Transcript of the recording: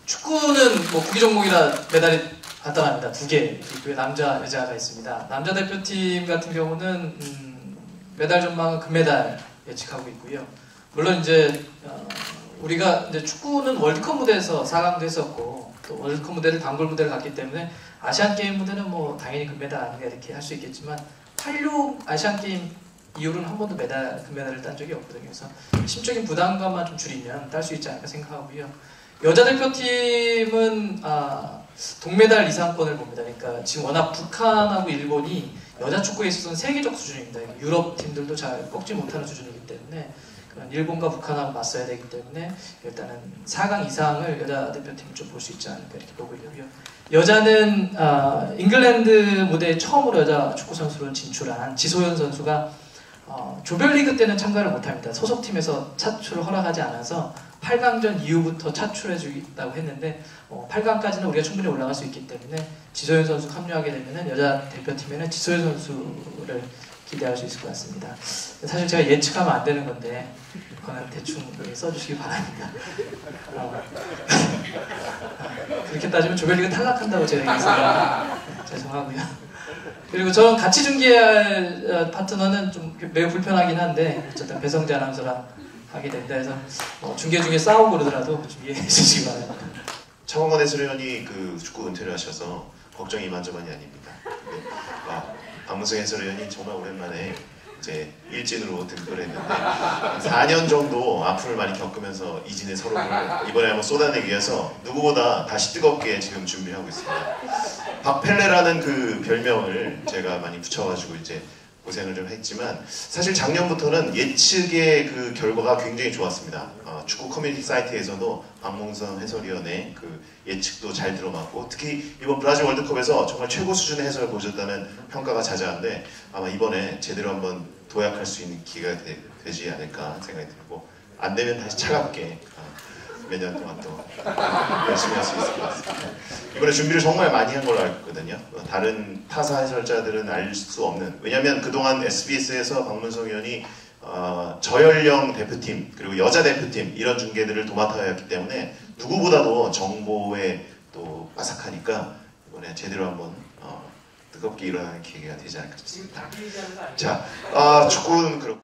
축구는 뭐 구기 종목이라 메달이 간단합니다. 2개 있고요. 남자, 여자가 있습니다. 남자 대표팀 같은 경우는 메달 전망은 금메달 예측하고 있고요. 물론 이제 우리가 이제 축구는 월드컵 무대에서 4강도 했었고 또 월드컵 무대를 단골 무대를 갔기 때문에 아시안 게임 무대는 뭐 당연히 금메달 아닌가 이렇게 할 수 있겠지만 86 아시안 게임 이후로는 한 번도 금메달을 딴 적이 없거든요. 그래서 심적인 부담감만 좀 줄이면 딸 수 있지 않을까 생각하고요. 여자 대표팀은 동메달 이상권을 봅니다. 그러니까 지금 워낙 북한하고 일본이 여자 축구에 있어서는 세계적 수준입니다. 유럽 팀들도 잘 꺾지 못하는 수준이기 때문에 일본과 북한하고 맞서야 되기 때문에 일단은 4강 이상을 여자 대표팀이 좀 볼 수 있지 않을까 이렇게 보고 있고요. 여자는 잉글랜드 무대에 처음으로 여자 축구 선수로 진출한 지소연 선수가 조별리그 때는 참가를 못합니다. 소속팀에서 차출을 허락하지 않아서 8강전 이후부터 차출해주겠다고 했는데 8강까지는 우리가 충분히 올라갈 수 있기 때문에 지소연 선수 합류하게 되면 여자 대표팀에는 지소연 선수를 기대할 수 있을 것 같습니다. 사실 제가 예측하면 안 되는 건데 그거는 대충 써주시기 바랍니다. 그렇게 따지면 조별리그 탈락한다고 제가 얘기했어요. 죄송하고요. 그리고 저는 같이 중계할 파트너는 좀 매우 불편하긴 한데 어쨌든 배성재 아나운서랑 하게 됩니다. 그래서 중계 중에 싸우고 그러더라도 좀 이해해 주시기 바랍니다. 차범근 해설위원이 그 축구 은퇴를 하셔서 걱정이 이만저만이 아닙니다. 박문성 해설위원이 정말 오랜만에 이제 일진으로 등극을 했는데 4년 정도 아픔을 많이 겪으면서 이진의 서름을 이번에 한번 쏟아내기 위해서 누구보다 다시 뜨겁게 지금 준비하고 있습니다. 박펠레라는 그 별명을 제가 많이 붙여가지고 이제 고생을 좀 했지만 사실 작년부터는 예측의 그 결과가 굉장히 좋았습니다. 축구 커뮤니티 사이트에서도 박몽선 해설위원의 그 예측도 잘 들어맞고 특히 이번 브라질 월드컵에서 정말 최고 수준의 해설을 보셨다는 평가가 자자한데 아마 이번에 제대로 한번 도약할 수 있는 기회가 되지 않을까 생각이 들고 안 되면 다시 차갑게 몇 년 동안 또 열심히 할 수 있을 것 같습니다. 이번에 준비를 정말 많이 한 걸로 알고 있거든요. 다른 타사 해설자들은 알 수 없는, 왜냐하면 그동안 SBS에서 박문성 의원이 저연령 대표팀 그리고 여자 대표팀 이런 중계들을 도맡아왔기 때문에 누구보다도 정보에 또 빠삭하니까 이번에 제대로 한번 뜨겁게 일어나는 기회가 되지 않을까 싶습니다. 자, 축구는 그렇고